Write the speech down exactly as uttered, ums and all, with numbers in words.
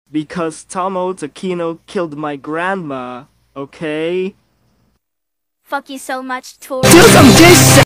Because Tomo Takino killed my grandma, okay? Fuck you so much, Tori. Do some dish